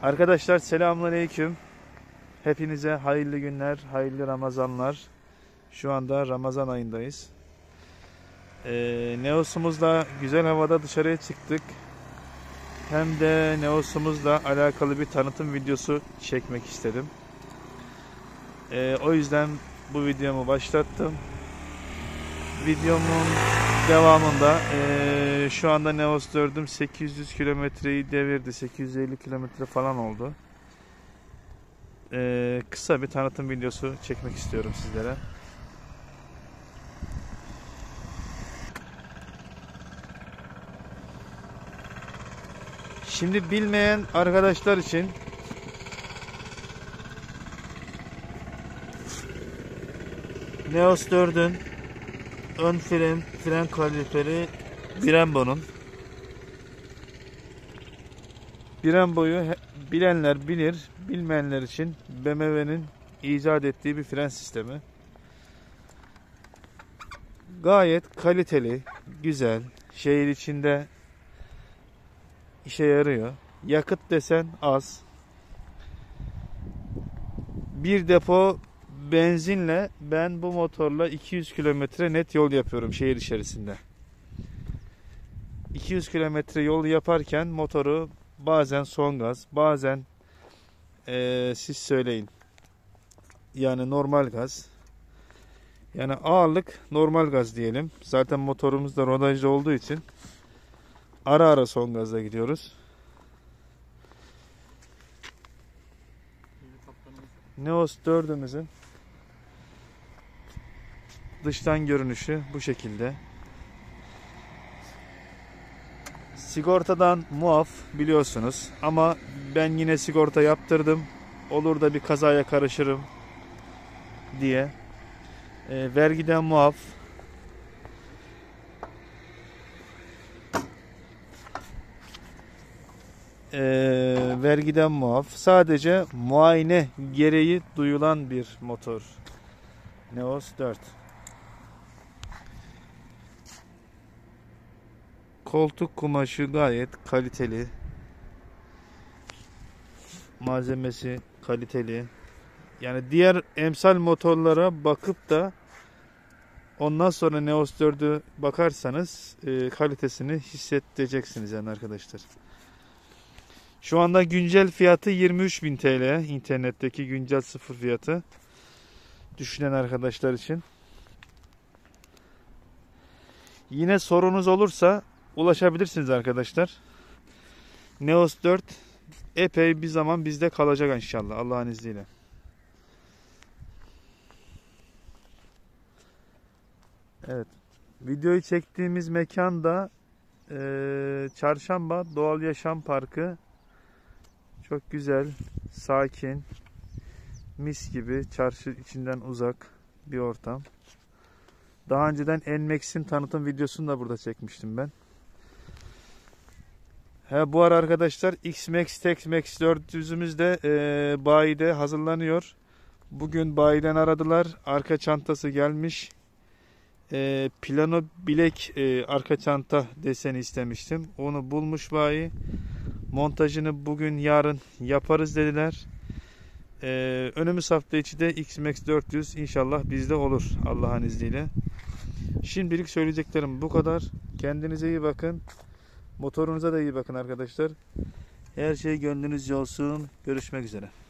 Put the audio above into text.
Arkadaşlar selamünaleyküm. Hepinize hayırlı günler, hayırlı Ramazanlar. Şu anda Ramazan ayındayız. Neos'umuzla güzel havada dışarıya çıktık. Hem de Neos'umuzla alakalı bir tanıtım videosu çekmek istedim. O yüzden bu videomu başlattım. Videomun devamında şu anda Neos 4'üm 800 kilometreyi devirdi. 850 kilometre falan oldu. Kısa bir tanıtım videosu çekmek istiyorum sizlere. Şimdi bilmeyen arkadaşlar için Neos 4'ün ön fren kaliferi Brembo'nun. Brembo'yu bilenler bilir, bilmeyenler için BMW'nin icat ettiği bir fren sistemi. Gayet kaliteli, güzel, şehir içinde işe yarıyor. Yakıt desen az. Bir depo benzinle ben bu motorla 200 kilometre net yol yapıyorum şehir içerisinde. 200 kilometre yol yaparken motoru bazen son gaz, bazen siz söyleyin. Yani normal gaz. Yani ağırlık normal gaz diyelim. Zaten motorumuz da rodajlı olduğu için ara ara son gazla gidiyoruz. Neos 4'ümüzün dıştan görünüşü bu şekilde. Sigortadan muaf biliyorsunuz ama ben yine sigorta yaptırdım. Olur da bir kazaya karışırım diye. Vergiden muaf. Vergiden muaf. Sadece muayene gereği duyulan bir motor. Neos 4. Koltuk kumaşı gayet kaliteli. Malzemesi kaliteli. Yani diğer emsal motorlara bakıp da ondan sonra Neos 4'ü bakarsanız kalitesini hissedeceksiniz yani arkadaşlar. Şu anda güncel fiyatı 23.000 TL. İnternetteki güncel sıfır fiyatı. Düşünen arkadaşlar için. Yine sorunuz olursa ulaşabilirsiniz arkadaşlar. Neos 4 epey bir zaman bizde kalacak inşallah Allah'ın izniyle. Evet. Videoyu çektiğimiz mekan da Çarşamba Doğal Yaşam Parkı. Çok güzel, sakin, mis gibi, çarşı içinden uzak bir ortam. Daha önceden NMAX'in tanıtım videosunu da burada çekmiştim ben. Bu ara arkadaşlar X-Max, Tex-Max 400'ümüz de bayide hazırlanıyor. Bugün bayiden aradılar. Arka çantası gelmiş. Plano bilek arka çanta deseni istemiştim. Onu bulmuş bayi. Montajını bugün yarın yaparız dediler. Önümüz hafta içi de X-Max 400 inşallah bizde olur Allah'ın izniyle. Şimdilik söyleyeceklerim bu kadar. Kendinize iyi bakın. Motorunuza da iyi bakın arkadaşlar. Her şey gönlünüzce olsun. Görüşmek üzere.